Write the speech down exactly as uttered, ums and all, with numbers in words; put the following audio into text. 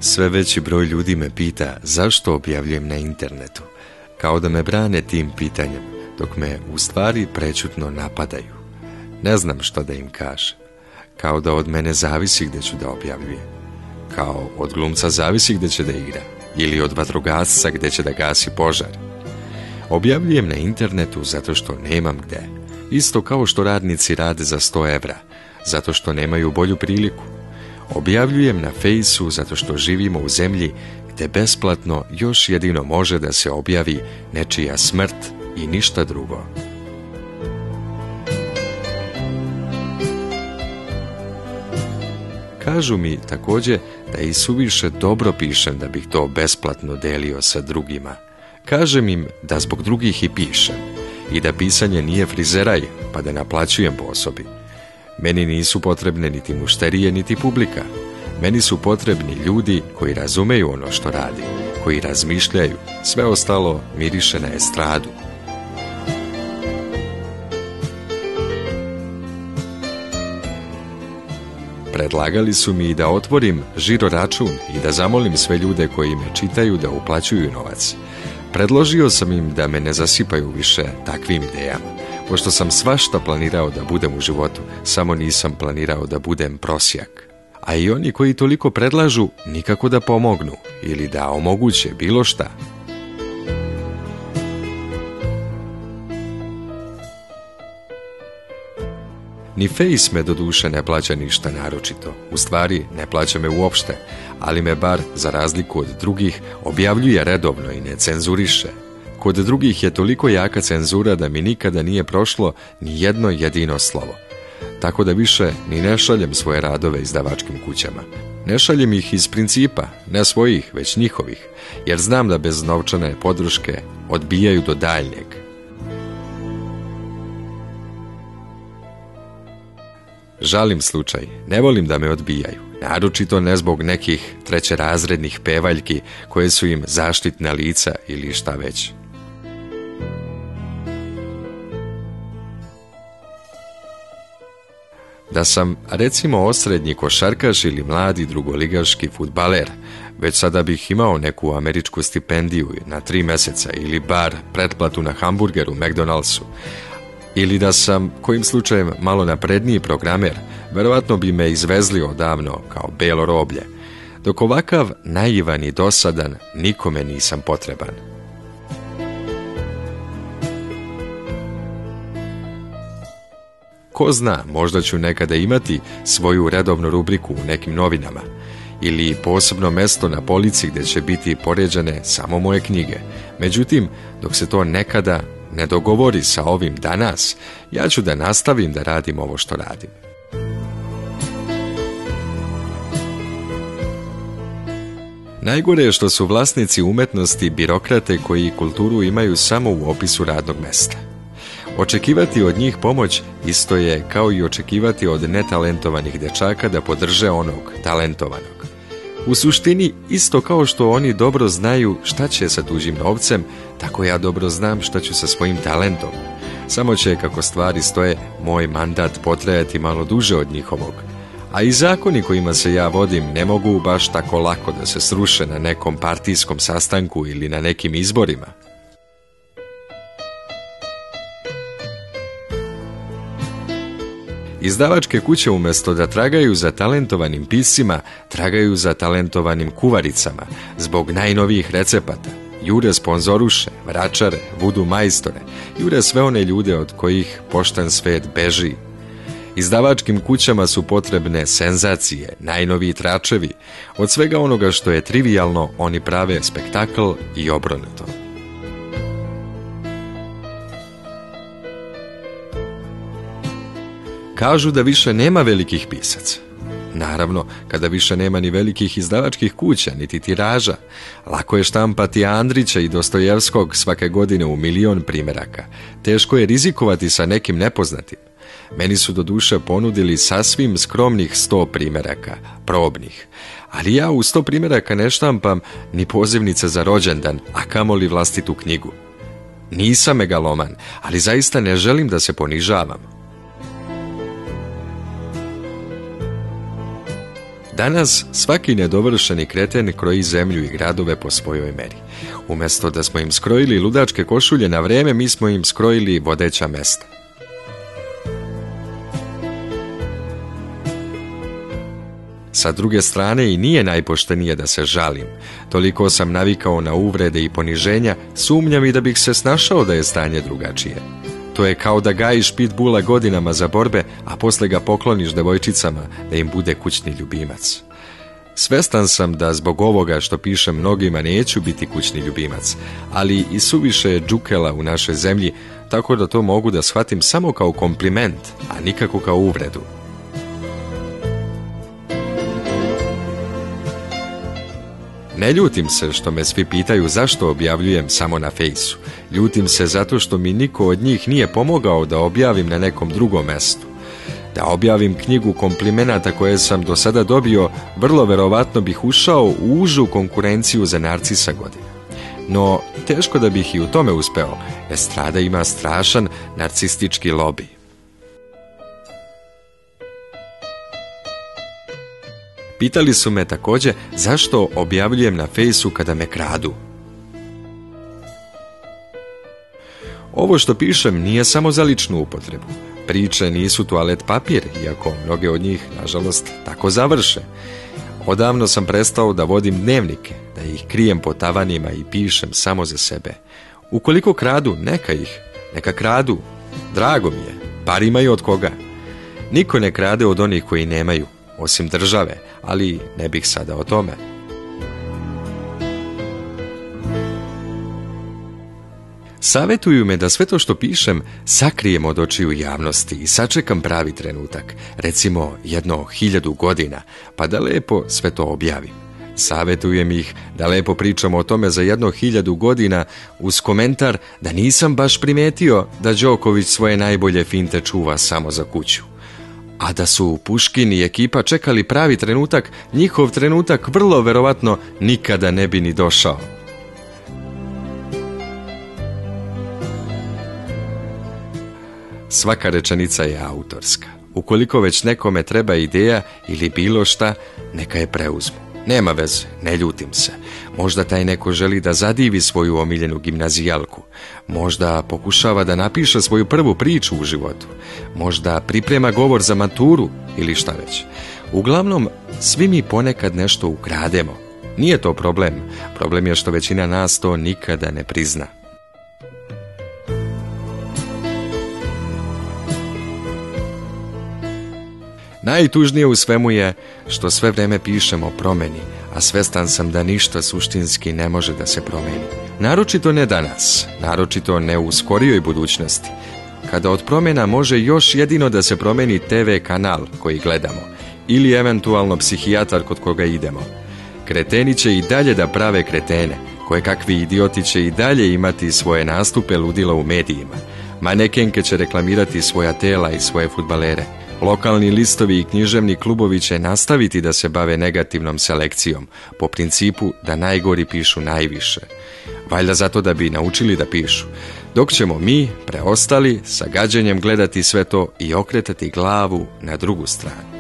Sve veći broj ljudi me pita zašto objavljujem na internetu, kao da me brane tim pitanjem, dok me u stvari prečutno napadaju. Ne znam što da im kažem, kao da od mene zavisi gde ću da objavljujem, kao od glumca zavisi gde će da igra, ili od vatrogasca gde će da gasi požar. Objavljujem na internetu zato što nemam gde, isto kao što radnici rade za sto evra, zato što nemaju bolju priliku. Objavljujem na Fejsu zato što živimo u zemlji gde besplatno još jedino može da se objavi nečija smrt i ništa drugo. Kažu mi također da i suviše dobro pišem da bih to besplatno delio sa drugima. Kažem im da zbog drugih i pišem i da pisanje nije frizeraj pa da naplaćujem po osobi. Meni nisu potrebne niti mušterije niti publika. Meni su potrebni ljudi koji razumeju ono što radi, koji razmišljaju, sve ostalo miriše na estradu. Predlagali su mi da otvorim žiro račun i da zamolim sve ljude koji me čitaju da uplaćuju novac. Predložio sam im da me ne zasipaju više takvim idejama, pošto sam svašta planirao da budem u životu, samo nisam planirao da budem prosjak. A i oni koji toliko predlažu nikako da pomognu ili da omoguće bilo šta. Ni Face me doduše ne plaća ništa naročito, u stvari ne plaća me uopšte, ali me bar, za razliku od drugih, objavljuje redovno i ne cenzuriše. Kod drugih je toliko jaka cenzura da mi nikada nije prošlo ni jedno jedino slovo. Tako da više ni ne šaljem svoje radove izdavačkim kućama. Ne šaljem ih iz principa, ne svojih, već njihovih, jer znam da bez novčane podrške odbijaju do daljnjeg. Žalim slučaj, ne volim da me odbijaju, naročito ne zbog nekih trećerazrednih pevaljki koje su im zaštitna lica ili šta već. Da sam, recimo, osrednji košarkaš ili mladi drugoligaški fudbaler, već sada bih imao neku američku stipendiju na tri meseca ili bar pretplatu na hamburger u McDonald'su. Ili da sam, kojim slučajem, malo napredniji programer, verovatno bi me izvezli odavno kao belo roblje. Dok ovakav naivan i dosadan, nikome nisam potreban. Ko zna, možda ću nekada imati svoju redovnu rubriku u nekim novinama ili posebno mesto na polici gde će biti poređane samo moje knjige. Međutim, dok se to nekada ne dogovori sa ovim danas, ja ću da nastavim da radim ovo što radim. Najgore je što su vlasnici umetnosti birokrate koji kulturu imaju samo u opisu radnog mesta. Očekivati od njih pomoć isto je kao i očekivati od netalentovanih dečaka da podrže onog talentovanog. U suštini, isto kao što oni dobro znaju šta će sa tuđim novcem, tako ja dobro znam šta ću sa svojim talentom. Samo će, kako stvari stoje, moj mandat potrajati malo duže od njihovog. A i zakoni kojima se ja vodim ne mogu baš tako lako da se sruše na nekom partijskom sastanku ili na nekim izborima. Izdavačke kuće umjesto da tragaju za talentovanim piscima, tragaju za talentovanim kuvaricama, zbog najnovijih recepata. Jure sponzoruše, vračare, vudu majstore, jure sve one ljude od kojih pošten svet beži. Izdavačkim kućama su potrebne senzacije, najnoviji tračevi. Od svega onoga što je trivijalno, oni prave spektakl i obrnuto. Kažu da više nema velikih pisaca. Naravno, kada više nema ni velikih izdavačkih kuća, niti tiraža. Lako je štampati Andrića i Dostojevskog svake godine u milion primjeraka. Teško je rizikovati sa nekim nepoznatim. Meni su do duše ponudili sasvim skromnih sto primjeraka, probnih. Ali ja u sto primjeraka ne štampam ni pozivnice za rođendan, a kamoli vlastitu knjigu. Nisam megaloman, ali zaista ne želim da se ponižavam. Danas svaki nedovršeni kreten kroji zemlju i gradove po svojoj meri. Umjesto da smo im skrojili ludačke košulje na vreme, mi smo im skrojili vodeća mesta. Sa druge strane i nije najpoštenije da se žalim. Toliko sam navikao na uvrede i poniženja, sumnjam i da bih se snašao da je stanje drugačije. To je kao da gajiš pitbula godinama za borbe, a posle ga pokloniš devojčicama da im bude kućni ljubimac. Svestan sam da zbog ovoga što pišem mnogima neću biti kućni ljubimac, ali i suviše je džukela u našoj zemlji, tako da to mogu da shvatim samo kao kompliment, a nikako kao uvredu. Ne ljutim se što me svi pitaju zašto objavljujem samo na fejsu. Ljutim se zato što mi niko od njih nije pomogao da objavim na nekom drugom mestu. Da objavim knjigu komplimenata koje sam do sada dobio, vrlo verovatno bih ušao u užu konkurenciju za Narcisa godine. No, teško da bih i u tome uspeo. Estrada ima strašan narcistički lobi. Pitali su me također zašto objavljujem na fejsu kada me kradu. Ovo što pišem nije samo za ličnu upotrebu. Priče nisu toalet papir, iako mnoge od njih, nažalost, tako završe. Odavno sam prestao da vodim dnevnike, da ih krijem po tavanima i pišem samo za sebe. Ukoliko kradu, neka ih, neka kradu. Drago mi je, bar imaju od koga. Niko ne krade od onih koji nemaju, osim države, ali ne bih sada o tome. Savetuju me da sve to što pišem sakrijem od očiju javnosti i sačekam pravi trenutak, recimo jedno hiljadu godina, pa da lepo sve to objavim. Savetujem ih da lepo pričamo o tome za jedno hiljadu godina uz komentar da nisam baš primetio da Đoković svoje najbolje finte čuva samo za kuću. A da su Puškin i ekipa čekali pravi trenutak, njihov trenutak vrlo verovatno nikada ne bi ni došao. Svaka rečenica je autorska. Ukoliko već nekome treba ideja ili bilo šta, neka je preuzmu. Nema veze, ne ljutim se. Možda taj neko želi da zadivi svoju omiljenu gimnazijalku. Možda pokušava da napiše svoju prvu priču u životu. Možda priprema govor za maturu ili šta već. Uglavnom, svi mi ponekad nešto ukrademo. Nije to problem. Problem je što većina nas to nikada ne prizna. Najtužnije u svemu je što sve vreme pišem o promeni, a svestan sam da ništa suštinski ne može da se promeni. Naročito ne danas, naročito ne u skorijoj budućnosti, kada od promjena može još jedino da se promeni te ve kanal koji gledamo, ili eventualno psihijatar kod koga idemo. Kreteni će i dalje da prave kretene, koje kakvi idioti će i dalje imati svoje nastupe ludila u medijima. Manekenke će reklamirati svoja tela i svoje fudbalere. Lokalni listovi i književni klubovi će nastaviti da se bave negativnom selekcijom, po principu da najgori pišu najviše. Valjda zato da bi naučili da pišu, dok ćemo mi, preostali, sa gađenjem gledati sve to i okretati glavu na drugu stranu.